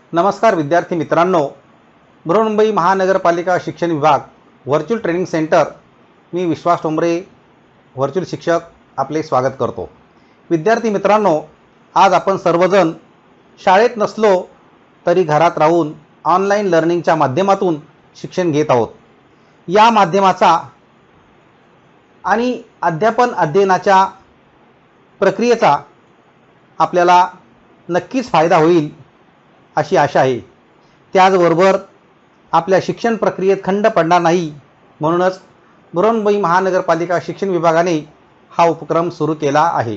नमस्कार विद्यार्थी मित्रांनो, बृहन्मुंबई महानगरपालिका शिक्षण विभाग व्हर्च्युअल ट्रेनिंग सेंटर, मी विश्वास टोंबरे व्हर्च्युअल शिक्षक आपले स्वागत करतो। विद्यार्थी मित्रांनो, आज आपण सर्वजण शाळेत नसलो तरी घरात राहून ऑनलाईन लर्निंगच्या माध्यमातून शिक्षण घेत आहोत। या माध्यमाचा आणि अध्यापन अध्ययनाच्या प्रक्रियेचा आपल्याला नक्कीच फायदा होईल अशी आशा आहे। त्याचबरोबर आपल्या शिक्षण प्रक्रियेत खंड पडणार नाही, म्हणूनच बृहन्मुंबई महानगरपालिका शिक्षण विभागाने हा उपक्रम सुरू केला आहे।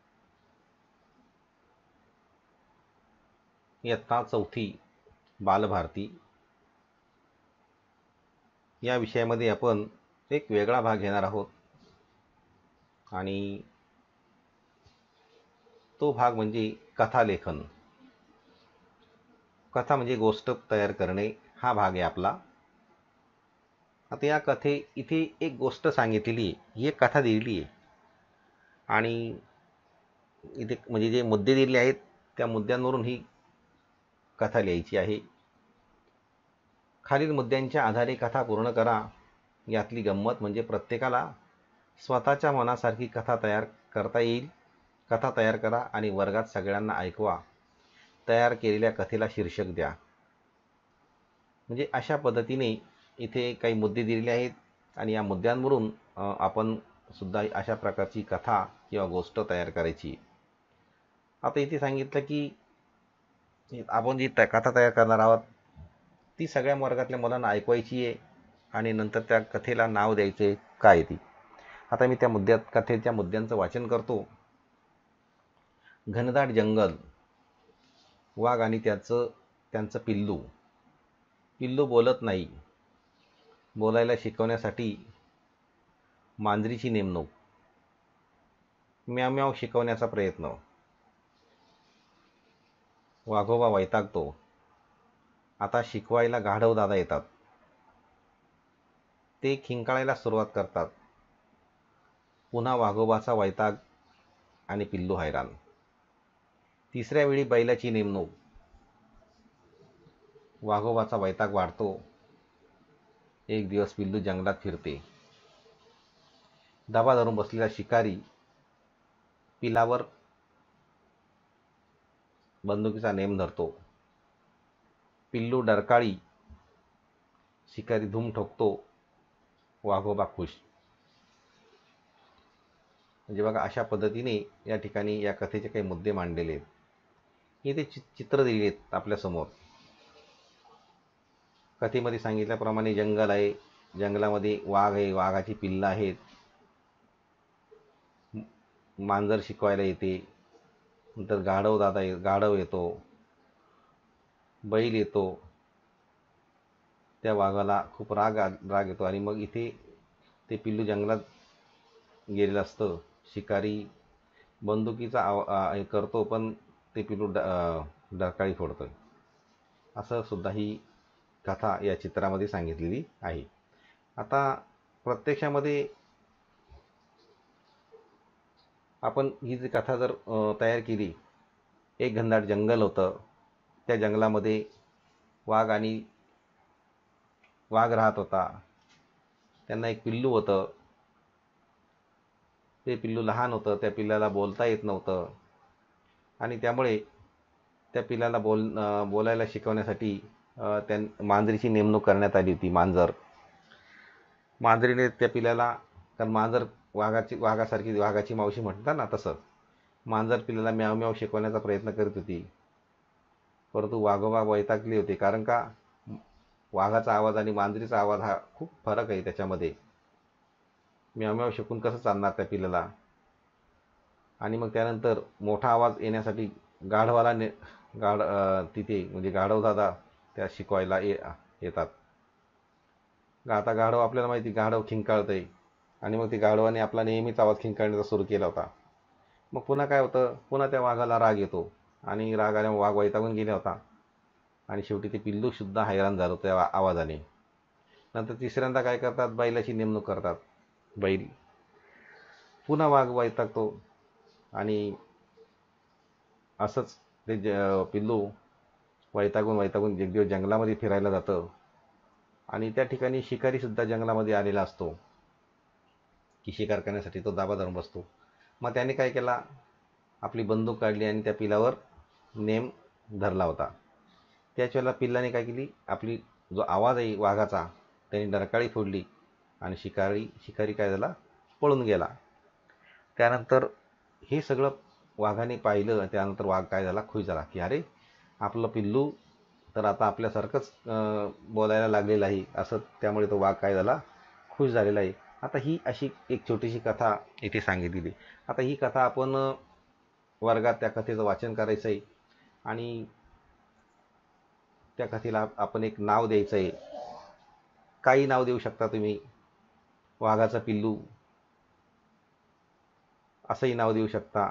इयत्ता 4थी बालभारती या विषयामध्ये आपण एक वेगळा भाग घेणार आहोत आणि तो भाग म्हणजे कथालेखन। कथा म्हणजे गोष्ट तयार करणे हा भाग आहे आपला। आता या इथे एक गोष्ट सांगितलेली आहे, ही एक कथा दिलेली आहे आणि इथे म्हणजे जे मुद्दे दिलेले आहेत त्या मुद्द्यांवरून ही कथा लिहायची आहे। खालील मुद्द्यांच्या आधारे कथा पूर्ण करा। यातली गंमत म्हणजे प्रत्येकाला स्वतःच्या मनासारखी कथा तयार करता येईल। कथा तयार करा आणि वर्गात सगळ्यांना ऐकवा। तयार केलेल्या कथेला शीर्षक द्या। म्हणजे अशा पद्धतीने इथे काही मुद्दे दिलेले आहेत आणि या मुद्द्यांवरून आपण सुद्धा अशा प्रकारची कथा किंवा गोष्ट तयार करायची। आता इथे सांगितलं की आपण जी कथा तयार करणार आहोत ती सगळ्या वर्गातल्या मुलांना ऐकवायची आहे आणि नंतर त्या कथेला नाव द्यायचे काय ती। आता मी त्या कथेच्या मुद्द्यांचं वाचन करतो। घनदाट जंगल, वाघ आणि त्यांचं पिल्लू बोलत नाही। बोलायला शिकवण्यासाठी मांजरीची नेमणूक। म्याव म्याव शिकवण्याचा प्रयत्न। वाघोबा वैतागतो। आता शिकवायला गाढव दादा येतात। ते खिंकाळायला सुरुवात करतात। पुन्हा वाघोबाचा वैताग आणि पिल्लू हैराण। तिसऱ्या वेळी बैलाची नेमणूक। वाघोबाचा वैताग वाढतो। एक दिवस पिल्लू जंगलात फिरते। दबा धरून बसलेला शिकारी पिलावर बंदुकीचा नेम धरतो। पिल्लू डरकाळी, शिकारी धूम ठोकतो। वाघोबा खुश। म्हणजे बघा, अशा पद्धतीने या ठिकाणी या कथेचे काही मुद्दे मांडलेले आहेत। इथे चित्र दिलेले आहेत आपल्यासमोर। कथेमध्ये सांगितल्याप्रमाणे जंगल आहे, जंगलामध्ये वाघ आहे, वाघाची पिल्लं आहेत, मांजर शिकवायला येते, नंतर गाढव येतो, बैल येतो। त्या वाघाला खूप राग येतो आणि मग इथे ते पिल्लू जंगलात गेलेलं असतं। शिकारी बंदुकीचा करतो पण ते पिल्लू डरकाळी फोडतं। असं सुद्धा ही कथा या चित्रामध्ये सांगितलेली आहे। आता प्रत्यक्षामध्ये आपण ही जी कथा जर तयार केली, एक घनदाट जंगल होतं, त्या जंगलामध्ये वाघ राहत होता। त्यांना एक पिल्लू होतं। ते पिल्लू लहान होतं, त्या पिल्लाला बोलता येत नव्हतं आणि त्यामुळे त्या पिल्लाला बोलायला शिकवण्यासाठी मांजरीची नेमणूक करण्यात आली होती। मांजरीने त्या पिल्लाला, कारण मांजर वाघाची मावशी म्हणतात ना, तसं मांजर पिल्लाला म्याव म्याव शिकवण्याचा प्रयत्न करत होती। परंतु वाघोबा वैतागले होते, कारण का वाघाचा आवाज आणि मांजरीचा आवाज हा खूप फरक आहे त्याच्यामध्ये। म्याव म्याव शिकून कसं चालणार त्या पिल्लाला। आणि मग त्यानंतर मोठा आवाज येण्यासाठी तिथे म्हणजे गाढव दादा त्या शिकवायला येतात। आता गाढव, आपल्याला माहिती, गाढव खिंकाळतंय आणि मग ते गाढवाने आपला नेहमीच आवाज खिंकाळण्याचा सुरू केला होता। मग पुन्हा काय होतं, पुन्हा त्या वाघाला राग येतो आणि राग आल्यामुळे वाघ वैतागून गेला होता आणि शेवटी ते पिल्लू सुद्धा हैराण झालं त्या आवाजाने। नंतर तिसऱ्यांदा काय करतात, बैलाची नेमणूक करतात। बैल, पुन्हा वाघ वैतागतो आणि असंच ते पिल्लू वैतागून एक दिवस जंगलामध्ये फिरायला जातं आणि त्या ठिकाणी शिकारीसुद्धा जंगलामध्ये आलेला असतो की शिकार करण्यासाठी तो दाबा धरून बसतो. मग त्याने काय केला, आपली बंदूक काढली आणि त्या पिलावर नेम धरला होता. त्याच वेळेला पिल्लाने काय केली, आपली जो आवाज आहे वाघाचा त्याने डरकाळी फोडली आणि शिकारी काय झाला, पळून गेला. त्यानंतर हे सगळं वाघाने पाहिलं. त्यानंतर वाघ काय झाला, खुश झाला की अरे आपलं पिल्लू तर आता आपल्यासारखंच बोलायला लागलेलं आहे असं. त्यामुळे तो वाघ काय झाला, खुश झालेला आहे. आता ही अशी एक छोटीशी कथा इथे सांगितलेली. आता ही कथा आपण वर्गात त्या कथेचं वाचन करायचं आहे आणि त्या कथेला आपण एक नाव द्यायचं आहे. काही नाव देऊ शकता तुम्ही, वाघाचं पिल्लू असंही नाव देऊ शकता.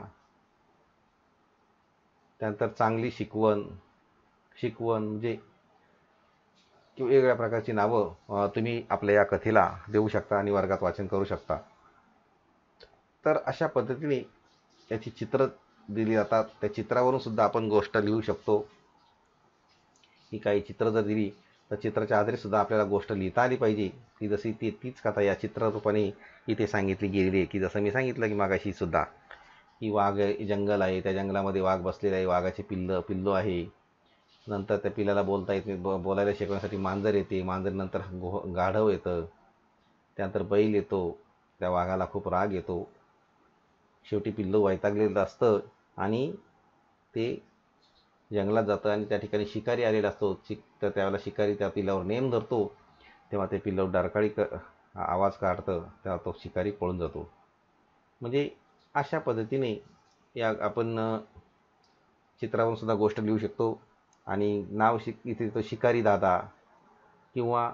त्यानंतर चांगली शिकवण म्हणजे वेगवेगळ्या प्रकारची नावं तुम्ही आपल्या या कथेला देऊ शकता आणि वर्गात वाचन करू शकता. तर अशा पद्धतीने याची चित्र दिली जातात. त्या चित्रावरून सुद्धा आपण गोष्ट लिहू शकतो. ही काही चित्र जर दिली तर चित्राच्या आधारे सुद्धा आपल्याला गोष्ट लिहिता आली पाहिजे की जशी तीच कथा या चित्ररूपाने इथे सांगितली गेलेली आहे. की जसं मी सांगितलं की मागाशी सुद्धा की वाघ जंगल आहे, त्या जंगलामध्ये वाघ बसलेला आहे, वाघाचे पिल्लू आहे. नंतर त्या पिल्लाला बोलता येत नाही, बोलायला शिकवण्यासाठी मांजर येते, मांजरीनंतर गाढव येतं, त्यानंतर बैल येतो, त्या वाघाला खूप राग येतो. शेवटी पिल्लू वैतागलेलं असतं आणि ते जंगलात जातं आणि त्या ठिकाणी शिकारी आलेला असतो. तर त्यावेळेला शिकारी त्या पिल्लावर नेम धरतो. तेव्हा ते पिल्लू डरकाळी आवाज काढतं, तेव्हा तो शिकारी पळून जातो. म्हणजे अशा पद्धतीने या आपण चित्रावरून सुद्धा गोष्ट लिहू शकतो. आणि नाव इथे तो शिकारी दादा किंवा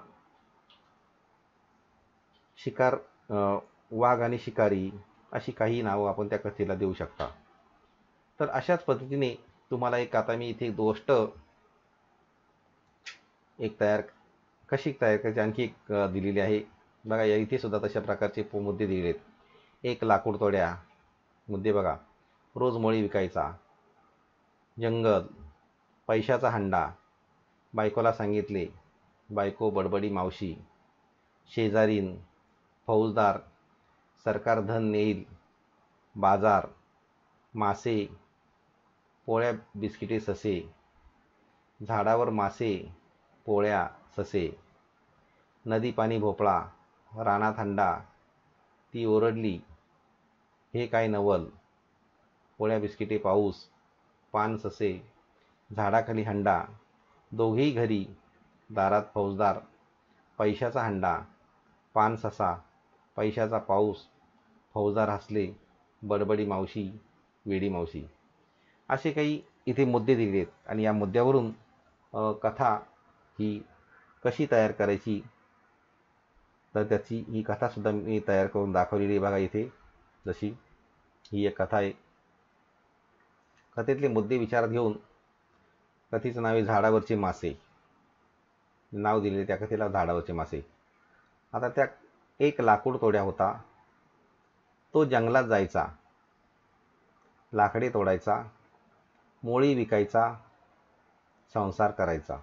शिकार वाघ आणि शिकारी अशी काही नावं आपण त्या कथेला देऊ शकता. तर अशाच पद्धतीने तुम्हाला एक आता मी इथे गोष्ट एक कशी तयार करायची आणखी एक दिलेली आहे बघा. या इथे सुद्धा तशा प्रकारचे मुद्दे दिलेले आहेत. एक लाकूड तोड्या मुद्दे बघा. रोज मळी विकायचा, जंगल, पैशाचा हंडा, बायकोला सांगितले, बायको बडबडी मावशी, शेजारीन, फौजदार, सरकार धन नेईल, बाजार, मासे, पोळ्या बिस्किटे ससे, झाडावर मासे, पोळ्या ससे, नदी पाणी भोपळा, रानात हंडा, ती ओरडली, हे काय नवल, पोळ्या बिस्किटे पाऊस, पान ससे, झाडाखाली हंडा, दोघेही घरी, दारात फौजदार, पैशाचा हंडा, पान ससा, पैशाचा पाऊस, फौजदार हसले, बडबडी मावशी, वेडी मावशी. असे काही इथे मुद्दे दिले आहेत. आणि या मुद्द्यावरून कथा ही कशी तयार करायची तर त्याची ही कथासुद्धा मी तयार करून दाखवलेली आहे बघा इथे. जशी ही एक कथा आहे. कथेतले मुद्दे विचारात घेऊन कथेचं नाव आहे झाडावरचे मासे. नाव दिलेले त्या कथेला झाडावरचे मासे. आता त्या एक लाकूड तोड्या होता. तो जंगलात जायचा, लाकडे तोडायचा, मोळी विकायचा, संसार करायचा.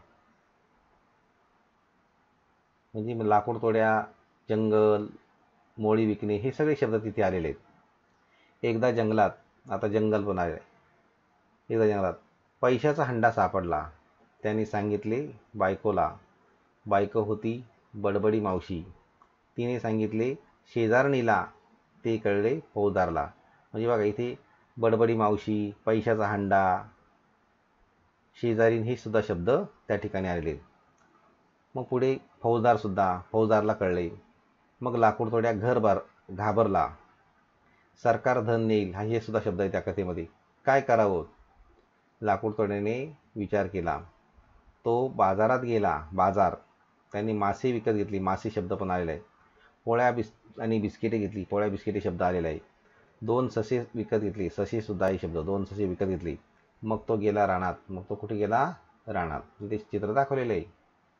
म्हणजे लाकूड तोड्या, जंगल, मोळी विकणे हे सगळे शब्द तिथे आलेले आहेत. एकदा जंगलात, आता जंगल पण आहे, एकदा जंगलात पैशाचा हंडा सापडला. त्याने सांगितले बायकोला. बायको होती बडबडी मावशी. तिने सांगितले शेजारणीला. ते कळले फौजदारला. म्हणजे बघा इथे बडबडी मावशी, पैशाचा हंडा, शेजारीन हे सुद्धा शब्द त्या ठिकाणी आलेले. मग पुढे फौजदारला कळले. मग लाकूड तोड्या घाबरला. सरकार धन नेईल हे सुद्धा शब्द आहे त्या कथेमध्ये. काय करावं, लाकूड तोड्याने विचार केला. तो बाजारात गेला. त्यांनी मासे विकत घेतली. मासे शब्द पण आलेला आहे. पोळ्या आणि बिस्किटे घेतली. पोळ्या बिस्किटे शब्द आलेला आहे. 2 ससे विकत घेतली. ससे सुद्धा आहे शब्द. 2 ससे विकत घेतली. मग तो गेला रानात. मग तो कुठे गेला, रानात. तिथे चित्र दाखवलेलं आहे.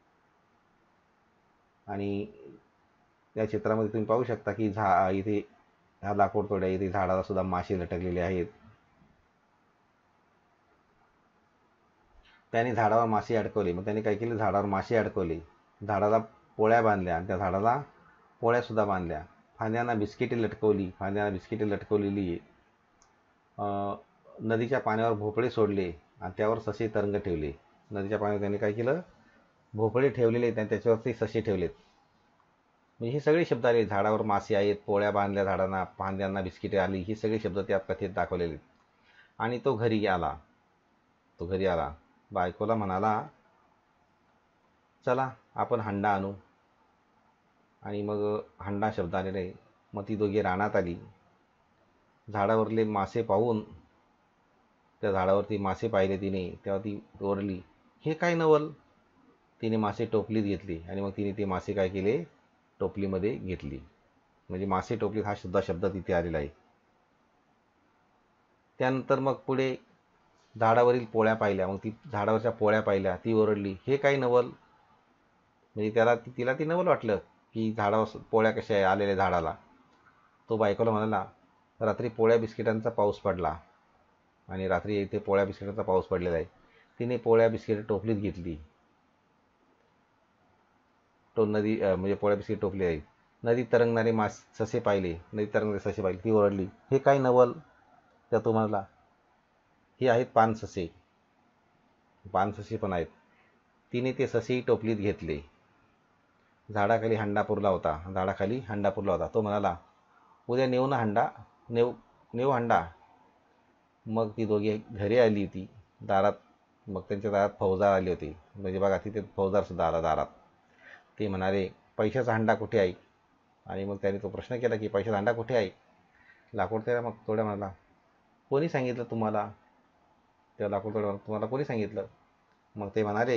आणि या चित्रामध्ये तुम्ही पाहू शकता की इथे ह्या लाकूड तोड्या, इथे झाडाला सुद्धा मासे लटकलेले आहेत. त्याने झाडावर मासे अडकवले. मग त्याने काय केलं, झाडावर मासे अडकवले, झाडाला पोळ्या बांधल्या आणि त्या झाडाला पोळ्यासुद्धा बांधल्या. फांद्यांना बिस्किटे लटकवली, फांद्यांना बिस्किटे लटकवलेली. नदीच्या पाण्यावर भोपळे सोडले आणि त्यावर ससे तरंग ठेवले. नदीच्या पाण्यावर त्याने काय केलं, भोपळे ठेवलेले आणि त्याच्यावरती ससे ठेवलेत. म्हणजे हे सगळे शब्द आले. झाडावर मासे आहेत, पोळ्या बांधल्या झाडांना, फांद्यांना बिस्किटे आली, ही सगळे शब्द त्या कथेत दाखवलेले. आणि तो घरी आला. बायकोला म्हणाला, चला आपण हंडा आणू. आणि मग हंडा शब्द आलेला आहे. मग ती दोघे रानात आली. झाडावरले मासे पाहून, त्या झाडावरती मासे पाहिले तिने, तेव्हा ती ओरडली, हे काय नवल. तिने मासे टोपलीत घेतली आणि मग तिने ते मासे काय केले, टोपलीमध्ये घेतली. म्हणजे मासे टोपलीत हा शब्द तिथे आलेला आहे. त्यानंतर मग पुढे झाडावरील पोळ्या पाहिल्या. मग ती झाडावरच्या पोळ्या पाहिल्या, ती ओरडली, हे काय नवल. म्हणजे तिला ती नवल वाटलं की झाडावर पोळ्या कशा आहे आलेल्या झाडाला. तो बायकोला म्हणाला, रात्री पोळ्या बिस्किटांचा पाऊस पडला. आणि रात्री इथे पोळ्या बिस्किटांचा पाऊस पडलेला आहे. तिने पोळ्या बिस्किट टोपलीत घेतली. म्हणजे पोळ्या बिस्किट टोपली आहे. नदीत तरंगणारे ससे पाहिले. ती ओरडली, हे काय नवल. त्या तो म्हणाला, हे आहेत पानससे पण आहेत. तिने ते ससेही टोपलीत घेतले. झाडाखाली हंडा पुरला होता. तो म्हणाला, उद्या नेऊ ना हंडा, नेऊ हंडा. मग ती दोघे घरी आली होती. मग त्यांच्या दारात फौजदार आले होते. म्हणजे बघा, तिथे फौजदार सुद्धा आला दारात. ते म्हणाले, पैशाचा हंडा कुठे आहे. आणि मग त्याने तो प्रश्न केला की पैशाचा हंडा कुठे आहे. लाकूड तोड्या मग तोड्या म्हणाला, कोणी सांगितलं तुम्हाला. त्या लाकूड तोड्या तुम्हाला कोणी सांगितलं. मग ते म्हणाले,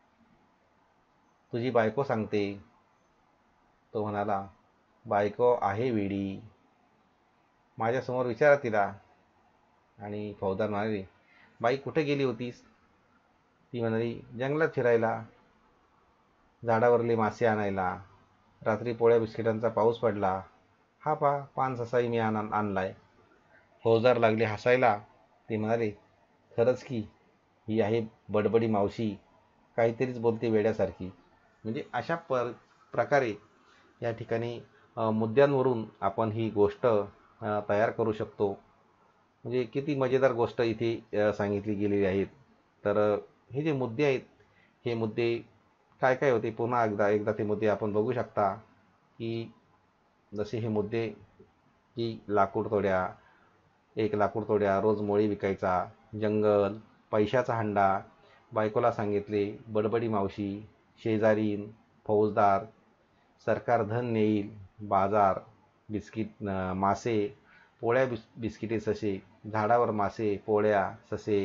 तुझी बायको सांगते. तो म्हणाला, बायको आहे वेडी, माझ्यासमोर विचारा तिला. आणि फौजदार म्हणाले, बाई कुठे गेली होतीस. ती म्हणाली, जंगलात फिरायला, झाडावरले मासे आणायला, रात्री पोळ्या बिस्किटांचा पाऊस पडला, हा पान ससाई मी आणलाय. फौजदार लागले हसायला. ते म्हणाले, खरंच की ही आहे बडबडी मावशी, काहीतरीच बोलते वेड्यासारखी. म्हणजे अशा प्रकारे या ठिकाणी मुद्द्यांवरून आपण ही गोष्ट तयार करू शकतो. म्हणजे किती मजेदार गोष्ट इथे सांगितली गेलेली आहेत. तर हे जे मुद्दे आहेत, हे मुद्दे काय काय होते, पुन्हा एकदा ते मुद्दे आपण बघू शकता. की जसे हे मुद्दे की लाकूड तोड्या, रोज मोळी विकायचा, जंगल, पैशाचा हंडा, बायकोला सांगितले, बडबडी मावशी, शेजारीन, फौजदार, सरकार धन नेईल, बाजार, मासे, पोळ्या बिस्किटे ससे, झाडावर मासे, पोळ्या, ससे,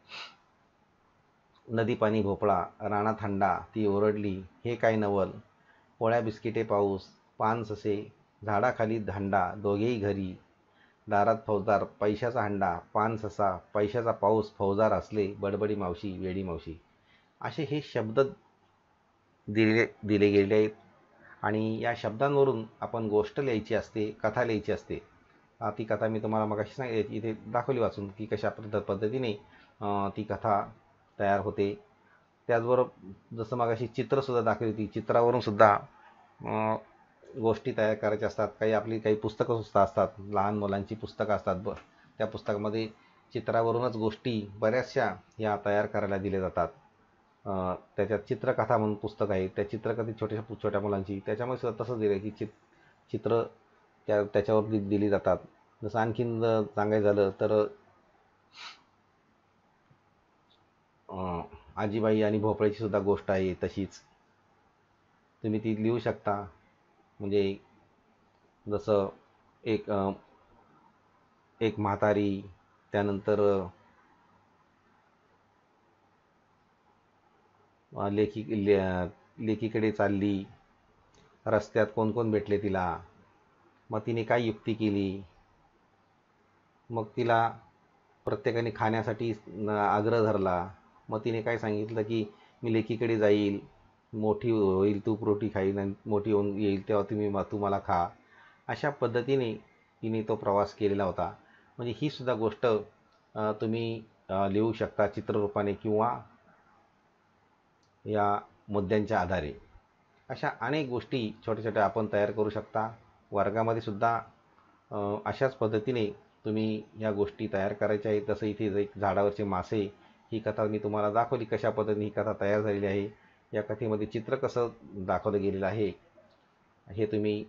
नदी पाणी भोपळा, रानात हंडा, ती ओरडली, हे काय नवल, पोळ्या बिस्किटे पाऊस, पान ससे, झाडाखाली हंडा, दोघेही घरी, दारात फौजदार, पैशाचा हंडा, पान ससा, पैशाचा पाऊस, फौजदार असले, बडबडी मावशी, वेडी मावशी. असे हे शब्द दिले गेले आहेत. आणि या शब्दांवरून आपण गोष्ट लिहायची असते, कथा लिहायची असते. ती कथा मी तुम्हाला मगाशी इथे दाखवली वाचून की कशा पद्धतीने ती कथा तयार होते. त्याचबरोबर जसं मगाशी चित्रसुद्धा दाखवली होती, चित्रावरून सुद्धा गोष्टी तयार करायच्या असतात. काही पुस्तकं सुद्धा असतात, लहान मुलांची पुस्तकं असतात. त्या पुस्तकामध्ये चित्रावरूनच गोष्टी बऱ्याचशा या तयार करायला दिल्या जातात. त्याच्यात चित्रकथा म्हणून पुस्तक आहे, त्या चित्रकथे छोट्या मुलांची, त्याच्यामध्ये सुद्धा तसंच दिलं की चित्र त्याच्यावर दिली जातात. जसं आणखीन सांगायचं झालं तर आजीबाई आणि भोपळ्याची सुद्धा गोष्ट आहे तशीच, तुम्ही ती लिहू शकता. म्हणजे जसं एक म्हातारी, त्यानंतर लेकीकडे चालली, रस्त्यात कोण भेटले तिला, मग तिने काय युक्ती केली. मग तिला प्रत्येकाने खाण्यासाठी आग्रह धरला. मग तिने काय सांगितलं की मी लेकीकडे जाईल, मोठी होईल, तूप रोटी खाईल आणि मोठी होऊन येईल तेव्हा तू मला खा. अशा पद्धतीने तिने तो प्रवास केलेला होता. म्हणजे ही सुद्धा गोष्ट तुम्ही लिहू शकता चित्ररूपाने किंवा या मुद्द्यांच्या आधारे अशा अनेक गोष्टी छोट्या छोट्या आपण तयार करू शकता. वर्गामध्ये सुद्धा अशाच पद्धतीने तुम्ही या गोष्टी तयार करायच्या आहेत. जसं इथे एक झाडावरचे मासे ही कथा मी तुम्हाला दाखवली, कशा पद्धतीने ही कथा तयार झालेली आहे. या कथेमध्ये चित्र कसं दाखवलं गेलेलं आहे हे तुम्ही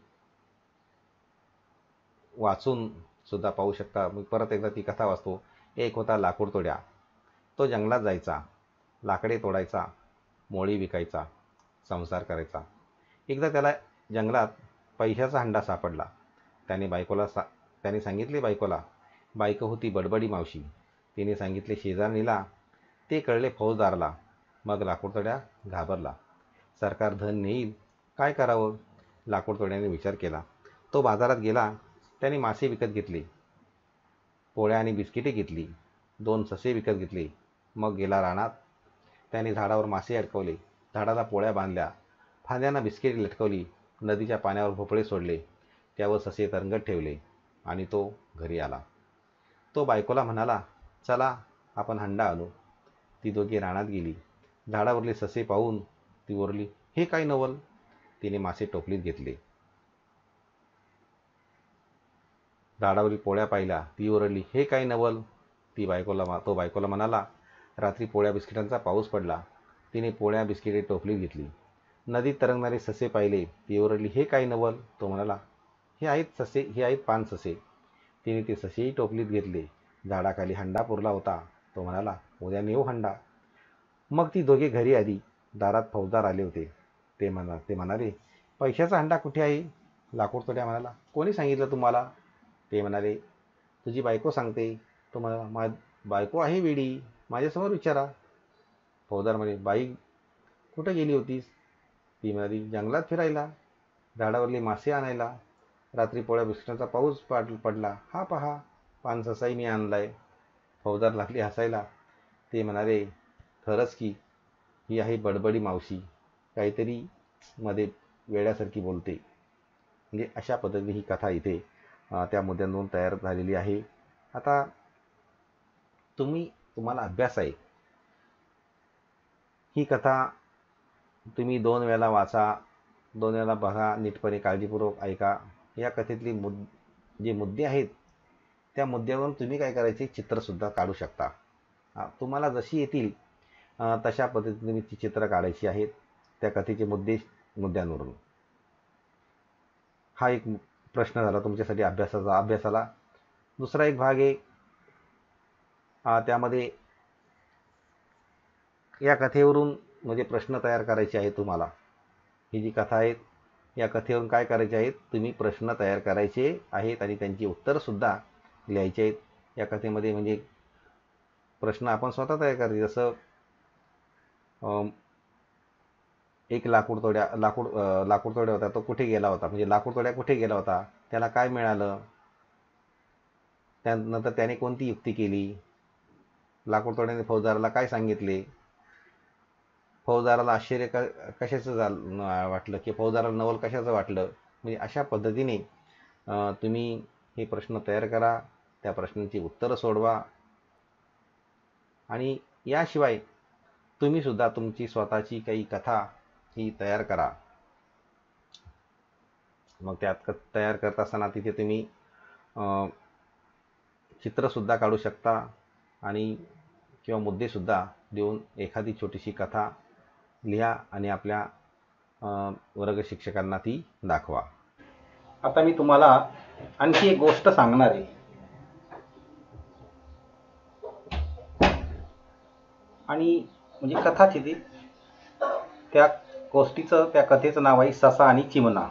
वाचून सुद्धा पाहू शकता. मी परत एकदा ती कथा वाचतो. एक होता लाकूड तोड्या. तो जंगलात जायचा, लाकडे तोडायचा, मोळी विकायचा, संसार करायचा. एकदा त्याला जंगलात पैशाचा हंडा सापडला. त्याने सांगितले बायकोला. बायको होती बडबडी मावशी. तिने सांगितले शेजारणीला. ते कळले फौजदाराला. मग लाकूडतोड्या घाबरला. सरकार धन नेईल, काय करावं? लाकूडतोड्याने विचार केला. तो बाजारात गेला. त्याने मासे विकत घेतले, पोळ्या आणि बिस्किटे घेतली, 2 ससे विकत घेतले. मग गेला रानात. त्याने झाडावर मासे अडकवले, झाडाला पोळ्या बांधल्या, फांद्यांना बिस्किटे लटकवली, नदीच्या पाण्यावर भोपळे सोडले, त्यावर ससे तरंगत ठेवले आणि तो घरी आला. तो बायकोला म्हणाला, चला आपण हंडा आणू. ती दोघे रानात गेली. झाडावरले ससे पाहून ती ओरडली, हे काय नवल? तिने मासे टोपलीत घेतले. झाडावरील पोळ्या पाहिल्या. ती ओरडली, हे काय नवल? तो बायकोला म्हणाला, रात्री पोळ्या बिस्किटांचा पाऊस पडला. तिने पोळ्या बिस्किटे टोपलीत घेतली. नदीत तरंगणारे ससे पाहिले. ती ओरडली, हे काय नवल? तो म्हणाला, हे आहेत पान ससे. तिने ते ससेही टोपलीत घेतले. झाडाखाली हंडा पुरला होता. तो म्हणाला, उद्या नेऊ हंडा. मग ती दोघे घरी आली. दारात फौजदार आले होते. ते म्हणाले, पैशाचा हंडा कुठे आहे? लाकूडतोड्या म्हणाला, कोणी सांगितलं तुम्हाला? ते म्हणाले, तुझी बायको सांगते. तो म्हणाला, बायको आहे वेडी, माझ्यासमोर विचारा. फौजदार म्हणे, बाई कुठं गेली होतीस? ती म्हणाली, जंगलात फिरायला, झाडावरली मासे आणायला. रात्री पोळ्या बिस्किटांचा पाऊस पडला. हा पहा, पान ससाई मी आणलाय. फौजदार लागली हसायला. ते म्हणाले, खरंच की ही आहे बडबडी मावशी, काहीतरी मध्ये वेड्यासारखी बोलते. म्हणजे अशा पद्धतीने ही कथा इथे त्या मुद्द्यांवरून तयार झालेली आहे. आता तुम्हाला अभ्यास आहे. ही कथा तुम्ही 2 वेळा वाचा, 2 वेळा बघा, नीटपणे काळजीपूर्वक ऐका. या कथेतली जे मुद्दे आहेत त्या मुद्द्यावरून तुम्ही काय करायचे, चित्रसुद्धा काढू शकता. तुम्हाला जशी येतील तशा पद्धतीने तुम्ही ती चित्र काढायची आहेत त्या कथेचे मुद्द्यांवरून. हा एक प्रश्न झाला तुमच्यासाठी अभ्यासाला. दुसरा एक भाग आहे, त्यामध्ये या कथेवरून म्हणजे प्रश्न तयार करायचे आहेत तुम्हाला. ही जी कथा आहे या कथेवरून काय करायचे आहेत, तुम्ही प्रश्न तयार करायचे आहेत आणि त्यांची उत्तरंसुद्धा लिहायची आहेत. या कथेमध्ये म्हणजे प्रश्न आपण स्वतः तयार करायचे. जसं एक लाकूडतोड्या होता, तो कुठे गेला होता, म्हणजे लाकूडतोड्या कुठे गेला होता, त्याला काय मिळालं, त्यानंतर त्याने कोणती युक्ती केली, लाकूडतोड्याने फौजदाराला काय सांगितले, फौजदाराला आश्चर्य कशाचं वाटलं, की फौजदाराला नवल कशाचं वाटलं. म्हणजे अशा पद्धतीने तुम्ही हे प्रश्न तयार करा, त्या प्रश्नांची उत्तरं सोडवा आणि याशिवाय तुम्हीसुद्धा तुमची स्वतःची काही कथा ही तयार करा. मग त्यात तयार करत असताना तिथे तुम्ही चित्रसुद्धा काढू शकता आणि किंवा मुद्देसुद्धा देऊन एखादी छोटीशी कथा लिहा आणि आपल्या वर्ग शिक्षकांना ती दाखवा. आता मी तुम्हाला आणखी एक गोष्ट सांगणार आहे. आणि म्हणजे कथाच ती, त्या कथेचं नाव आहे ससा आणि चिमणा.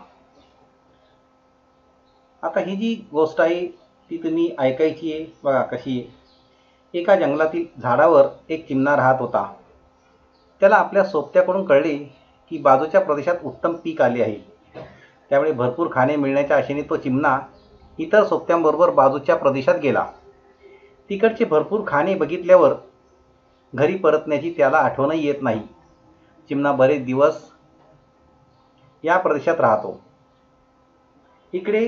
आता ही जी गोष्ट आहे ती तुम्ही ऐकायची आहे. बघा कशी आहे. एका जंगलातील झाडावर एक चिमणा राहत होता. त्याला आपल्या सोबत्याकडून कळले की बाजूच्या प्रदेशात उत्तम पीक आले आहे. त्यामुळे भरपूर खाणे मिळण्याच्या आशेने तो चिमणा इतर सोबत्यांबरोबर बाजूच्या प्रदेशात गेला. तिकडचे भरपूर खाणे बघितल्यावर घरी परतण्याची त्याला आठवणही येत नाही. चिमणा बरेच दिवस या प्रदेशात राहतो. इकडे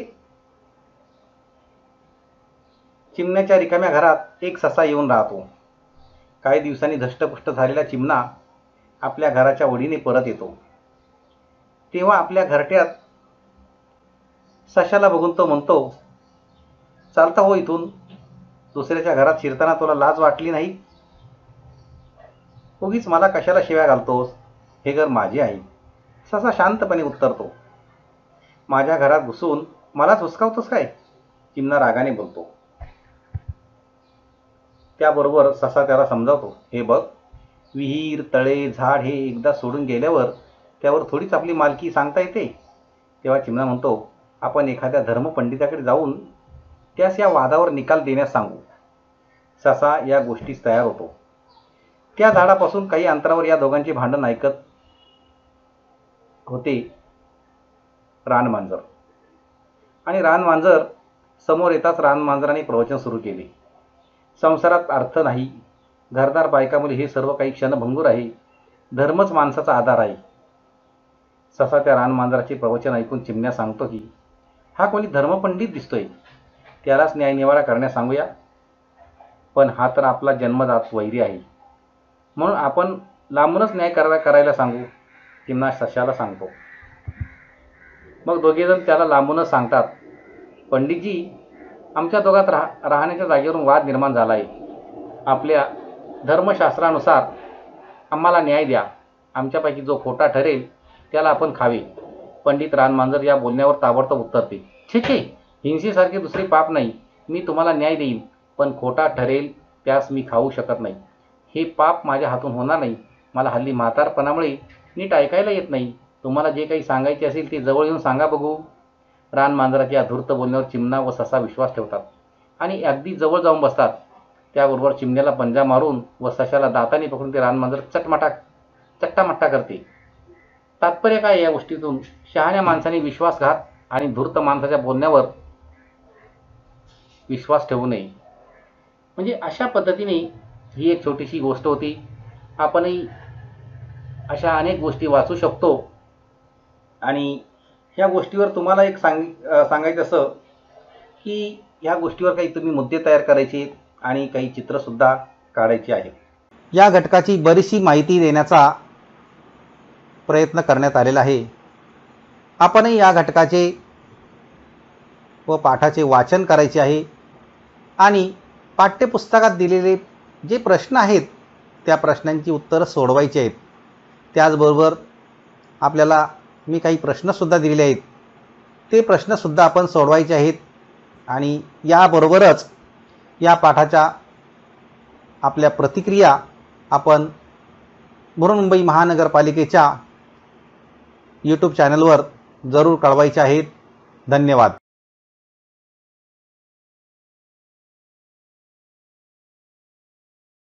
चिमण्याच्या रिकाम्या घरात एक ससा येऊन राहतो. काही दिवसांनी धष्टपुष्ट झालेला चिमणा आपल्या घराच्या ओढीने परत येतो तेव्हा आपल्या घरट्यात सशाला बघून तो म्हणतो, चालता हो इथून, दुसऱ्याच्या घरात शिरताना तुला लाज वाटली नाही? उगीच मला कशाला शिव्या घालतोस, हे घर माझे आहे. ससा शांतपणे उत्तरतो. माझ्या घरात घुसून मलाच हुसकावतोस काय? चिमणा रागाने बोलतो. त्याबरोबर ससा त्याला समजावतो, हे बघ, विहीर, तळे, झाड हे एकदा सोडून गेल्यावर त्यावर थोडीच आपली मालकी सांगता येते. तेव्हा चिमणा म्हणतो, आपण एखाद्या धर्मपंडिताकडे जाऊन त्यास या वादावर निकाल देण्यास सांगू. ससा या गोष्टीस तयार होतो. त्या झाडापासून काही अंतरावर या दोघांचे भांडण ऐकत होते रानमांजर. आणि रानमांजर समोर येताच रानमांजराने प्रवचन सुरू केले. संसारात अर्थ नाही, घरदार बायका मुले हे सर्व काही क्षणभंगूर आहे, धर्मच माणसाचा आधार आहे. ससा त्या रानमांजराचे प्रवचन ऐकून चिमण्या सांगतो की हा कोणी धर्मपंडित दिसतोय, त्यालाच न्यायनिवाडा करण्यास सांगूया. पण हा तर आपला जन्मजात वैरी आहे, म्हणून आपण लांबूनच न्याय करायला सांगू, चिमणा सशाला सांगतो. मग दोघेजण त्याला लांबूनच सांगतात, पंडितजी, आमच्या दोघात राहण्याच्या जागेवरून वाद निर्माण झाला आहे. आपल्या धर्मशास्त्रानुसार आम्हाला न्याय द्या. आमच्यापैकी जो खोटा ठरेल त्याला आपण खावे. पंडित रानमांजर या बोलण्यावर ताबडतोब उत्तरते, छे छे, हिंसेसारखे दुसरे पाप नाही. मी तुम्हाला न्याय देईन, पण खोटा ठरेल त्यास मी खाऊ शकत नाही. हे पाप माझ्या हातून होणार नाही. मला हल्ली म्हातारपणामुळे नीट ऐकायला येत नाही. तुम्हाला जे काही सांगायचे असेल ते जवळ येऊन सांगा बघू. रानमांजराच्या धूर्त बोलण्यावर चिमणा व ससा विश्वास ठेवतात आणि अगदी जवळ जाऊन बसतात. त्याबरोबर चिमण्याला पंजा मारून व सशाला दाताने पकडून ते रानमांजर चट्टामट्टा करते. तात्पर्य काय या गोष्टीतून? शहाण्या माणसाने विश्वासघात आणि धूर्त माणसाच्या बोलण्यावर विश्वास ठेवू नये. म्हणजे अशा पद्धतीने ही एक छोटीशी गोष्ट होती. आपणही अशा अनेक गोष्टी वाचू शकतो. आणि ह्या गोष्टीवर तुम्हाला एक सांगायचं असं की ह्या गोष्टीवर काही तुम्ही मुद्दे तयार करायचे आणि काही चित्रसुद्धा काढायची आहेत. या घटकाची बरीचशी माहिती देण्याचा प्रयत्न करण्यात आलेला आहे. आपणही या घटकाचे व पाठाचे वाचन करायचे आहे आणि पाठ्यपुस्तकात दिलेले जे प्रश्न आहेत त्या प्रश्नांची उत्तरं सोडवायची आहेत. त्याचबरोबर आपल्याला मी काही प्रश्नसुद्धा दिलेले आहेत, ते प्रश्नसुद्धा आपण सोडवायचे आहेत. आणि याबरोबरच या पाठाच्या आपल्या प्रतिक्रिया आपण बृहन्मुंबई महानगरपालिकेच्या यूट्यूब चॅनलवर जरूर कळवायच्या आहेत. धन्यवाद.